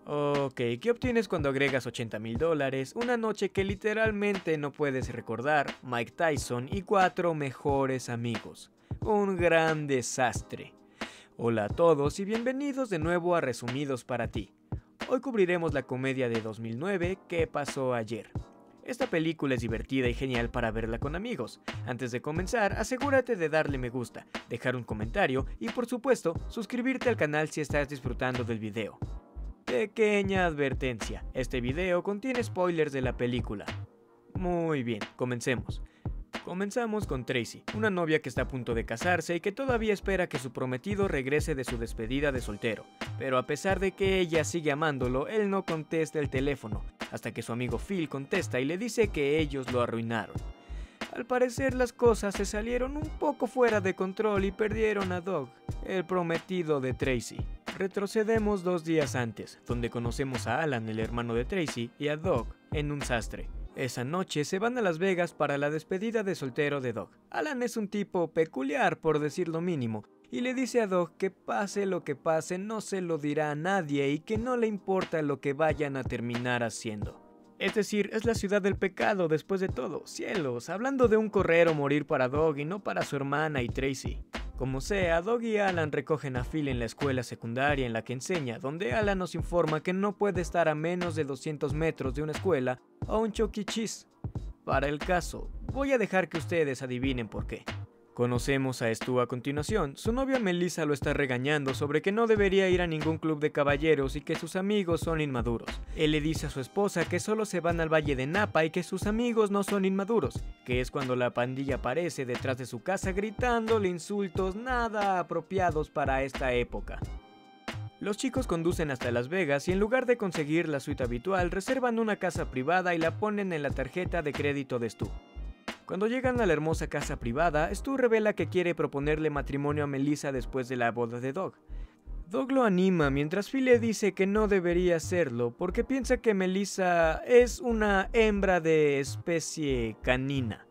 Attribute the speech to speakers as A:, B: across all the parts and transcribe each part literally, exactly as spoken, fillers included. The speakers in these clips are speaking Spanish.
A: Ok, ¿qué obtienes cuando agregas ochenta mil dólares, una noche que literalmente no puedes recordar, Mike Tyson y cuatro mejores amigos? Un gran desastre. Hola a todos y bienvenidos de nuevo a Resumidos para ti. Hoy cubriremos la comedia de dos mil nueve, ¿Qué pasó ayer? Esta película es divertida y genial para verla con amigos. Antes de comenzar, asegúrate de darle me gusta, dejar un comentario y por supuesto, suscribirte al canal si estás disfrutando del video. Pequeña advertencia, este video contiene spoilers de la película. Muy bien, comencemos. Comenzamos con Tracy, una novia que está a punto de casarse y que todavía espera que su prometido regrese de su despedida de soltero. Pero a pesar de que ella sigue amándolo, él no contesta el teléfono, hasta que su amigo Phil contesta y le dice que ellos lo arruinaron. Al parecer las cosas se salieron un poco fuera de control y perdieron a Doug, el prometido de Tracy. Retrocedemos dos días antes, donde conocemos a Alan, el hermano de Tracy, y a Doug en un sastre. Esa noche se van a Las Vegas para la despedida de soltero de Doug. Alan es un tipo peculiar, por decir lo mínimo, y le dice a Doug que pase lo que pase no se lo dirá a nadie y que no le importa lo que vayan a terminar haciendo. Es decir, es la ciudad del pecado después de todo, cielos, hablando de un correr o morir para Doug y no para su hermana y Tracy. Como sea, Doug y Alan recogen a Phil en la escuela secundaria en la que enseña, donde Alan nos informa que no puede estar a menos de doscientos metros de una escuela o un Chuck E. Cheese. Para el caso, voy a dejar que ustedes adivinen por qué. Conocemos a Stu a continuación. Su novia Melissa lo está regañando sobre que no debería ir a ningún club de caballeros y que sus amigos son inmaduros. Él le dice a su esposa que solo se van al Valle de Napa y que sus amigos no son inmaduros, que es cuando la pandilla aparece detrás de su casa gritándole insultos nada apropiados para esta época. Los chicos conducen hasta Las Vegas y en lugar de conseguir la suite habitual, reservan una casa privada y la ponen en la tarjeta de crédito de Stu. Cuando llegan a la hermosa casa privada, Stu revela que quiere proponerle matrimonio a Melissa después de la boda de Doug. Doug lo anima mientras Phil le dice que no debería hacerlo porque piensa que Melissa es una hembra de especie canina.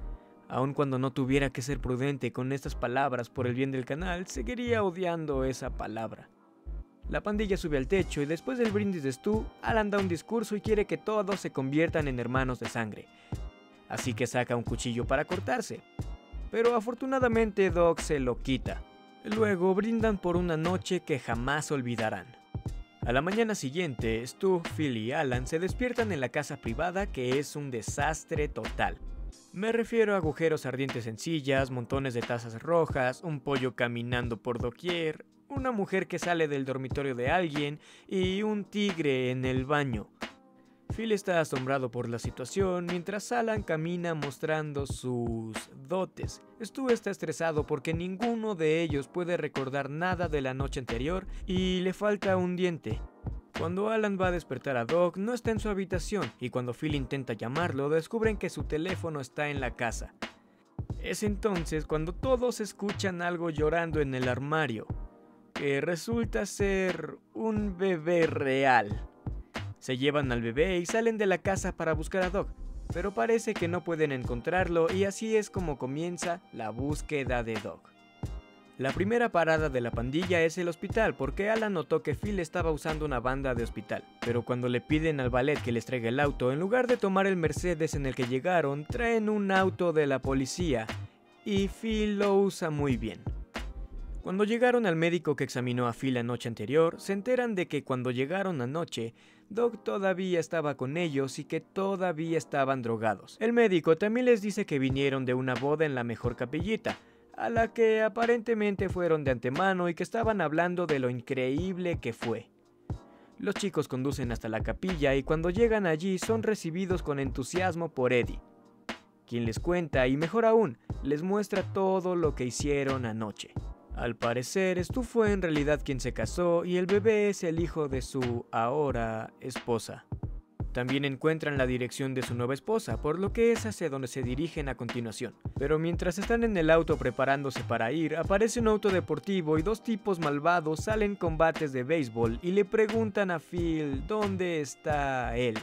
A: Aun cuando no tuviera que ser prudente con estas palabras por el bien del canal, seguiría odiando esa palabra. La pandilla sube al techo y después del brindis de Stu, Alan da un discurso y quiere que todos se conviertan en hermanos de sangre. Así que saca un cuchillo para cortarse, pero afortunadamente Doug se lo quita. Luego brindan por una noche que jamás olvidarán. A la mañana siguiente, Stu, Phil y Alan se despiertan en la casa privada que es un desastre total. Me refiero a agujeros ardientes en sillas, montones de tazas rojas, un pollo caminando por doquier, una mujer que sale del dormitorio de alguien y un tigre en el baño. Phil está asombrado por la situación mientras Alan camina mostrando sus dotes. Stu está estresado porque ninguno de ellos puede recordar nada de la noche anterior y le falta un diente. Cuando Alan va a despertar a Doug, no está en su habitación y cuando Phil intenta llamarlo, descubren que su teléfono está en la casa. Es entonces cuando todos escuchan algo llorando en el armario, que resulta ser un bebé real. Se llevan al bebé y salen de la casa para buscar a Doug, pero parece que no pueden encontrarlo y así es como comienza la búsqueda de Doug. La primera parada de la pandilla es el hospital porque Alan notó que Phil estaba usando una banda de hospital, pero cuando le piden al valet que les traiga el auto, en lugar de tomar el Mercedes en el que llegaron, traen un auto de la policía y Phil lo usa muy bien. Cuando llegaron al médico que examinó a Phil la noche anterior, se enteran de que cuando llegaron anoche, Doug todavía estaba con ellos y que todavía estaban drogados. El médico también les dice que vinieron de una boda en la mejor capillita, a la que aparentemente fueron de antemano y que estaban hablando de lo increíble que fue. Los chicos conducen hasta la capilla y cuando llegan allí son recibidos con entusiasmo por Eddie, quien les cuenta y mejor aún, les muestra todo lo que hicieron anoche. Al parecer, Stu fue en realidad quien se casó y el bebé es el hijo de su ahora esposa. También encuentran la dirección de su nueva esposa, por lo que es hacia donde se dirigen a continuación. Pero mientras están en el auto preparándose para ir, aparece un auto deportivo y dos tipos malvados salen con bates de béisbol y le preguntan a Phil dónde está él.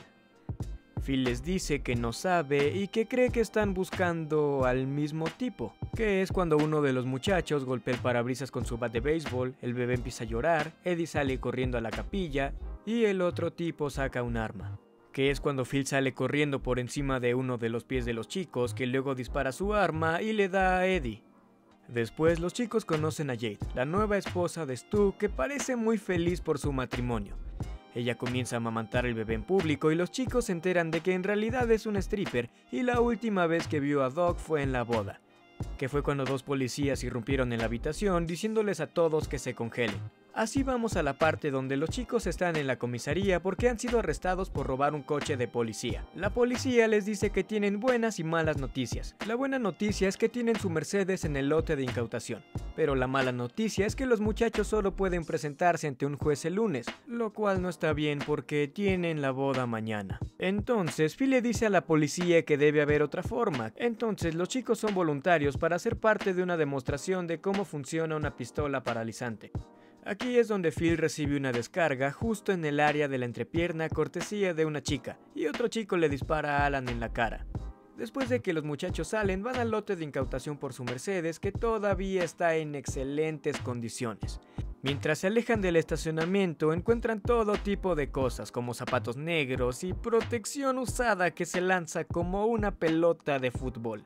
A: Phil les dice que no sabe y que cree que están buscando al mismo tipo, que es cuando uno de los muchachos golpea el parabrisas con su bat de béisbol, el bebé empieza a llorar, Eddie sale corriendo a la capilla y el otro tipo saca un arma, que es cuando Phil sale corriendo por encima de uno de los pies de los chicos, que luego dispara su arma y le da a Eddie. Después los chicos conocen a Jade, la nueva esposa de Stu, que parece muy feliz por su matrimonio. Ella comienza a amamantar el bebé en público y los chicos se enteran de que en realidad es un stripper y la última vez que vio a Doug fue en la boda, que fue cuando dos policías irrumpieron en la habitación diciéndoles a todos que se congelen. Así vamos a la parte donde los chicos están en la comisaría porque han sido arrestados por robar un coche de policía. La policía les dice que tienen buenas y malas noticias. La buena noticia es que tienen su Mercedes en el lote de incautación, pero la mala noticia es que los muchachos solo pueden presentarse ante un juez el lunes, lo cual no está bien porque tienen la boda mañana. Entonces Phil le dice a la policía que debe haber otra forma. Entonces los chicos son voluntarios para ser parte de una demostración de cómo funciona una pistola paralizante. Aquí es donde Phil recibe una descarga justo en el área de la entrepierna cortesía de una chica, y otro chico le dispara a Alan en la cara. Después de que los muchachos salen, van al lote de incautación por su Mercedes, que todavía está en excelentes condiciones. Mientras se alejan del estacionamiento, encuentran todo tipo de cosas, como zapatos negros y protección usada que se lanza como una pelota de fútbol.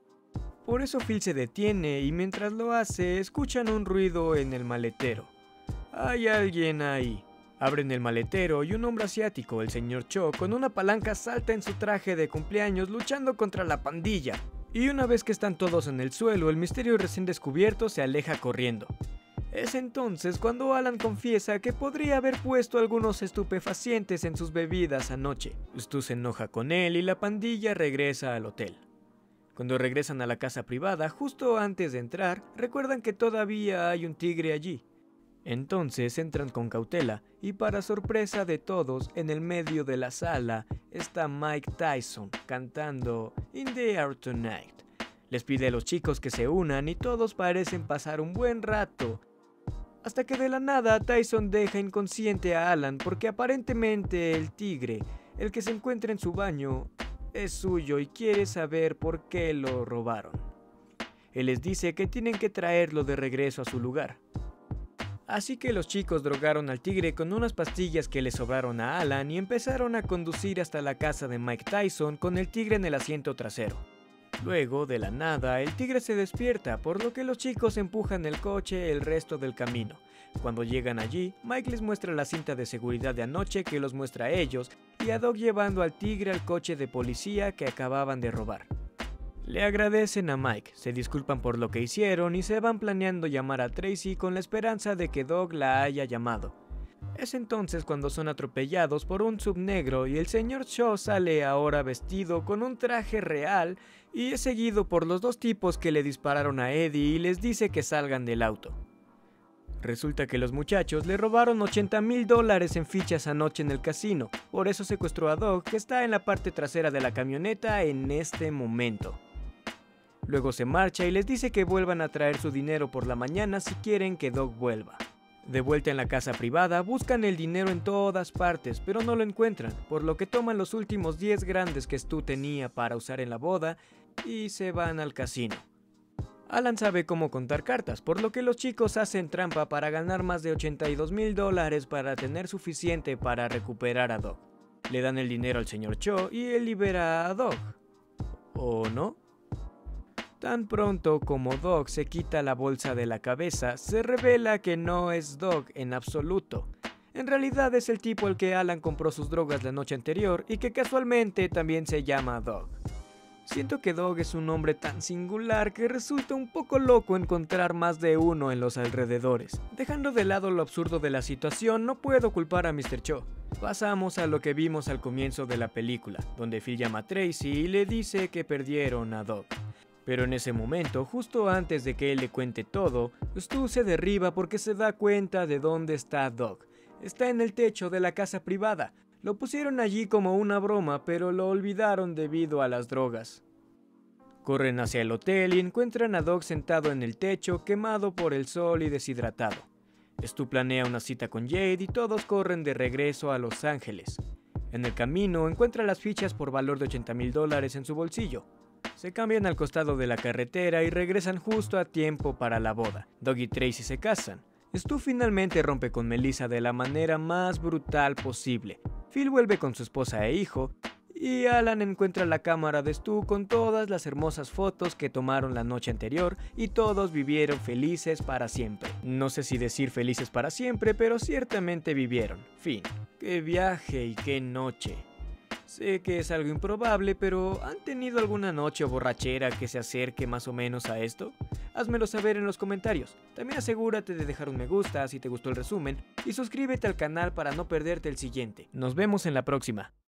A: Por eso Phil se detiene y mientras lo hace, escuchan un ruido en el maletero. Hay alguien ahí. Abren el maletero y un hombre asiático, el señor Cho, con una palanca salta en su traje de cumpleaños luchando contra la pandilla. Y una vez que están todos en el suelo, el misterio recién descubierto se aleja corriendo. Es entonces cuando Alan confiesa que podría haber puesto algunos estupefacientes en sus bebidas anoche. Stu se enoja con él y la pandilla regresa al hotel. Cuando regresan a la casa privada, justo antes de entrar, recuerdan que todavía hay un tigre allí. Entonces entran con cautela y para sorpresa de todos, en el medio de la sala está Mike Tyson cantando In the Air Tonight. Les pide a los chicos que se unan y todos parecen pasar un buen rato. Hasta que de la nada Tyson deja inconsciente a Alan porque aparentemente el tigre, el que se encuentra en su baño, es suyo y quiere saber por qué lo robaron. Él les dice que tienen que traerlo de regreso a su lugar. Así que los chicos drogaron al tigre con unas pastillas que le sobraron a Alan y empezaron a conducir hasta la casa de Mike Tyson con el tigre en el asiento trasero. Luego, de la nada, el tigre se despierta, por lo que los chicos empujan el coche el resto del camino. Cuando llegan allí, Mike les muestra la cinta de seguridad de anoche que los muestra a ellos y a Doug llevando al tigre al coche de policía que acababan de robar. Le agradecen a Mike, se disculpan por lo que hicieron y se van planeando llamar a Tracy con la esperanza de que Doug la haya llamado. Es entonces cuando son atropellados por un sub negro y el señor Cho sale ahora vestido con un traje real y es seguido por los dos tipos que le dispararon a Eddie y les dice que salgan del auto. Resulta que los muchachos le robaron ochenta mil dólares en fichas anoche en el casino, por eso secuestró a Doug, que está en la parte trasera de la camioneta en este momento. Luego se marcha y les dice que vuelvan a traer su dinero por la mañana si quieren que Doug vuelva. De vuelta en la casa privada, buscan el dinero en todas partes, pero no lo encuentran, por lo que toman los últimos diez grandes que Stu tenía para usar en la boda y se van al casino. Alan sabe cómo contar cartas, por lo que los chicos hacen trampa para ganar más de ochenta y dos mil dólares para tener suficiente para recuperar a Doug. Le dan el dinero al señor Cho y él libera a Doug. ¿O no? Tan pronto como Doug se quita la bolsa de la cabeza, se revela que no es Doug en absoluto. En realidad es el tipo al que Alan compró sus drogas la noche anterior y que casualmente también se llama Doug. Siento que Doug es un hombre tan singular que resulta un poco loco encontrar más de uno en los alrededores. Dejando de lado lo absurdo de la situación, no puedo culpar a mister Cho. Pasamos a lo que vimos al comienzo de la película, donde Phil llama a Tracy y le dice que perdieron a Doug. Pero en ese momento, justo antes de que él le cuente todo, Stu se derriba porque se da cuenta de dónde está Doug. Está en el techo de la casa privada. Lo pusieron allí como una broma, pero lo olvidaron debido a las drogas. Corren hacia el hotel y encuentran a Doug sentado en el techo, quemado por el sol y deshidratado. Stu planea una cita con Jade y todos corren de regreso a Los Ángeles. En el camino encuentra las fichas por valor de ochenta mil dólares en su bolsillo. Se cambian al costado de la carretera y regresan justo a tiempo para la boda. Doug y Tracy se casan. Stu finalmente rompe con Melissa de la manera más brutal posible. Phil vuelve con su esposa e hijo, y Alan encuentra la cámara de Stu con todas las hermosas fotos que tomaron la noche anterior y todos vivieron felices para siempre. No sé si decir felices para siempre, pero ciertamente vivieron. Fin. ¡Qué viaje y qué noche! Sé que es algo improbable, pero ¿han tenido alguna noche o borrachera que se acerque más o menos a esto? Házmelo saber en los comentarios. También asegúrate de dejar un me gusta si te gustó el resumen y suscríbete al canal para no perderte el siguiente. Nos vemos en la próxima.